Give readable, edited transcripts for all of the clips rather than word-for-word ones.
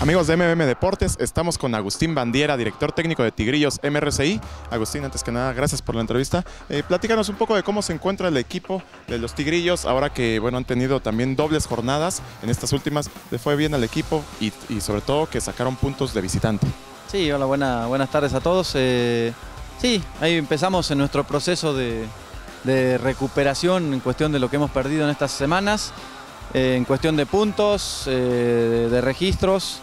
Amigos de MBM Deportes, estamos con Agustín Bandiera, director técnico de Tigrillos MRCI. Agustín, antes que nada, gracias por la entrevista. Platícanos un poco de cómo se encuentra el equipo de los Tigrillos, ahora que bueno, han tenido también dobles jornadas. En estas últimas le fue bien al equipo y sobre todo que sacaron puntos de visitante. Sí, hola, buenas tardes a todos. Sí, ahí empezamos en nuestro proceso de recuperación en cuestión de lo que hemos perdido en estas semanas, en cuestión de puntos, de registros,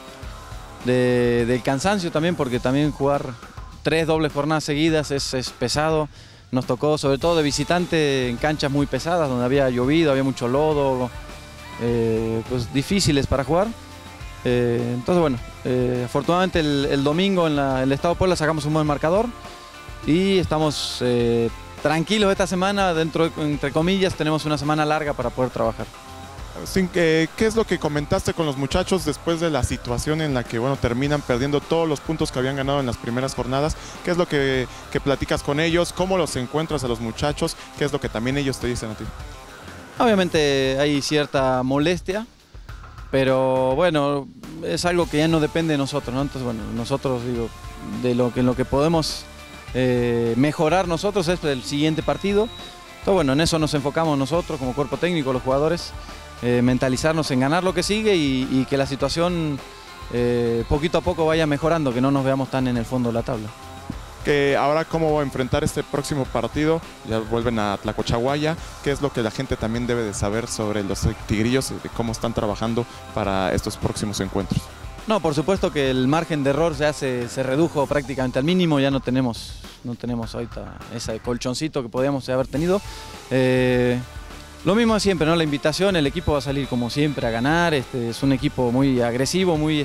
del cansancio también, porque también jugar 3 dobles jornadas seguidas es pesado. Nos tocó sobre todo de visitante en canchas muy pesadas, donde había llovido, había mucho lodo, pues difíciles para jugar. Entonces bueno, afortunadamente el domingo en el Estado Puebla sacamos un buen marcador y estamos tranquilos esta semana. Entre comillas, tenemos una semana larga para poder trabajar. ¿Qué es lo que comentaste con los muchachos después de la situación en la que bueno, terminan perdiendo todos los puntos que habían ganado en las primeras jornadas? ¿Qué es lo que platicas con ellos? ¿Cómo los encuentras a los muchachos? ¿Qué es lo que también ellos te dicen a ti? Obviamente hay cierta molestia, pero bueno, es algo que ya no depende de nosotros, ¿no? Entonces bueno, nosotros digo, en lo que podemos mejorar nosotros es el siguiente partido. Entonces bueno, en eso nos enfocamos nosotros como cuerpo técnico, los jugadores. Mentalizarnos en ganar lo que sigue y que la situación poquito a poco vaya mejorando, que no nos veamos tan en el fondo de la tabla. Que ahora cómo enfrentar este próximo partido, ya vuelven a Tlacochahuaya, ¿qué es lo que la gente también debe de saber sobre los Tigrillos, de cómo están trabajando para estos próximos encuentros? No, por supuesto que el margen de error ya se redujo prácticamente al mínimo, ya no tenemos ahorita ese colchoncito que podíamos haber tenido. Lo mismo de siempre, ¿no? La invitación, el equipo va a salir como siempre a ganar. Es un equipo muy agresivo, muy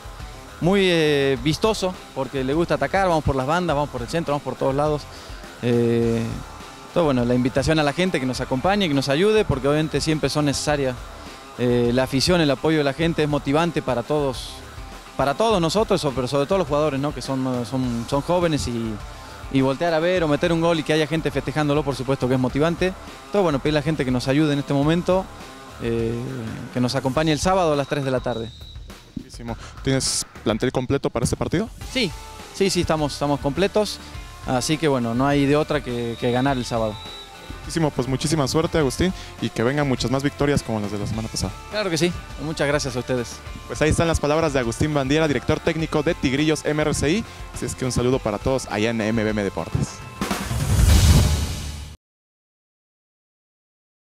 vistoso, porque le gusta atacar. Vamos por las bandas, vamos por el centro, vamos por todos lados. Entonces, bueno, la invitación a la gente que nos acompañe, que nos ayude, porque obviamente siempre son necesarias. La afición, el apoyo de la gente es motivante para todos nosotros, pero sobre todo los jugadores, ¿no? Que son jóvenes y voltear a ver o meter un gol y que haya gente festejándolo, por supuesto que es motivante. Entonces, bueno, pedir a la gente que nos ayude en este momento, que nos acompañe el sábado a las 3 de la tarde. Buenísimo. ¿Tienes plantel completo para este partido? Sí, estamos completos, así que bueno, no hay de otra que ganar el sábado. Buenísimo, pues muchísima suerte, Agustín, y que vengan muchas más victorias como las de la semana pasada. Claro que sí, muchas gracias a ustedes. Pues ahí están las palabras de Agustín Bandiera, director técnico de Tigrillos MRCI. Así es que un saludo para todos allá en MBM Deportes.